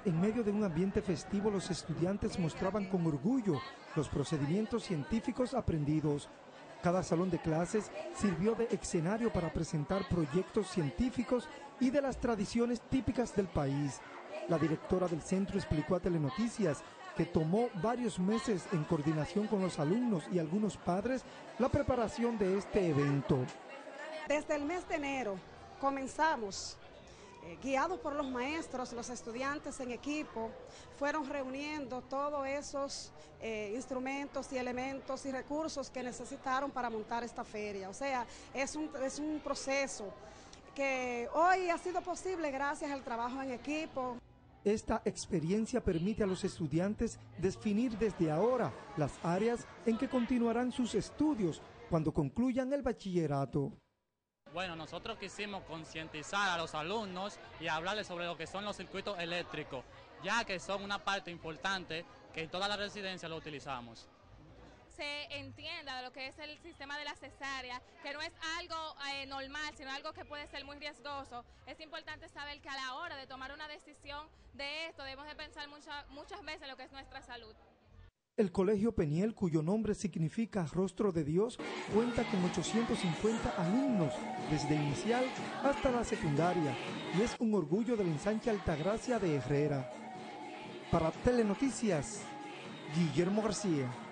En medio de un ambiente festivo, los estudiantes mostraban con orgullo los procedimientos científicos aprendidos. Cada salón de clases sirvió de escenario para presentar proyectos científicos y de las tradiciones típicas del país. La directora del centro explicó a Telenoticias que tomó varios meses en coordinación con los alumnos y algunos padres la preparación de este evento. Desde el mes de enero comenzamos, guiados por los maestros, los estudiantes en equipo, fueron reuniendo todos esos instrumentos y elementos y recursos que necesitaron para montar esta feria. O sea, es un proceso que hoy ha sido posible gracias al trabajo en equipo. Esta experiencia permite a los estudiantes definir desde ahora las áreas en que continuarán sus estudios cuando concluyan el bachillerato. Bueno, nosotros quisimos concientizar a los alumnos y hablarles sobre lo que son los circuitos eléctricos, ya que son una parte importante que en todas las residencias lo utilizamos. Se entienda de lo que es el sistema de la cesárea, que no es algo normal, sino algo que puede ser muy riesgoso. Es importante saber que a la hora de tomar una decisión de esto debemos de pensar muchas veces en lo que es nuestra salud. El Colegio Peniel, cuyo nombre significa Rostro de Dios, cuenta con 850 alumnos desde inicial hasta la secundaria y es un orgullo del ensanche Altagracia de Herrera. Para Telenoticias, Guillermo García.